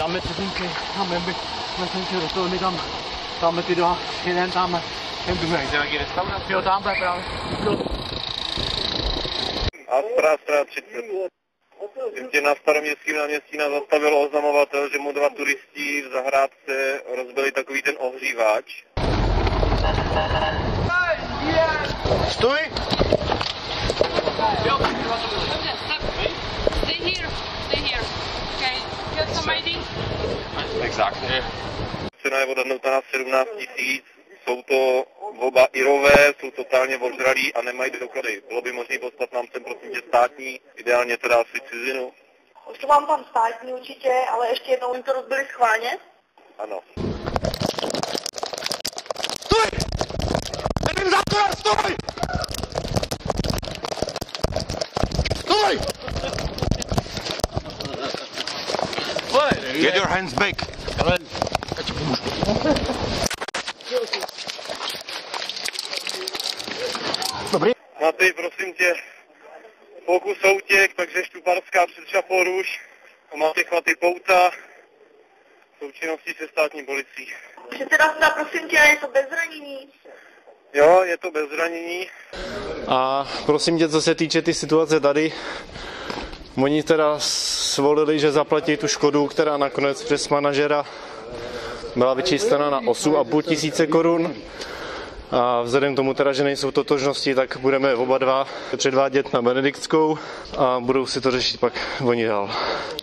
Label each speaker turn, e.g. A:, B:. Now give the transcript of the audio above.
A: Dáme cizinky, dáme do toho, my tam dáme ty dva, jeden tam, ten druhý. Nějaký restaurace? Jo, tam právě.
B: Astra 30. Ještě na Staroměstském náměstí nás zastavil oznamovatel, že mu dva turisti v zahrádce rozbili takový ten ohřívač.
A: Stůj! Jo,
C: Stay here. Okay, you have some ID?
A: Exactly.
B: Cena je odhadnutá na 17 000. Jsou to oba Irové, jsou totálně ožralí a nemají doklady. Bylo by možné poslat nám sem prosím tě státní, ideálně teda asi cizinu.
D: Už to mám tam státní určitě, ale ještě jednou jim to rozbili schválně?
B: Ano.
A: Stůj! Nevím za to, stůj! Stůj! Get your hands back! Dobrý.
B: Matej, prosím tě, pokus soutěk, takže Štuparská před Šaporuš, máte chvaty pouta, součinnosti se státní policií.
D: Předseda sуда, prosím tě, je to bez zranění?
B: Jo, je to bez zranění.
E: A prosím tě, co se týče ty situace tady, oni teda svolili, že zaplatí tu škodu, která nakonec přes manažera byla vyčíslena na 8 500 korun. A vzhledem k tomu teda, že nejsou totožnosti, tak budeme oba dva předvádět na Benediktskou a budou si to řešit pak oni dál.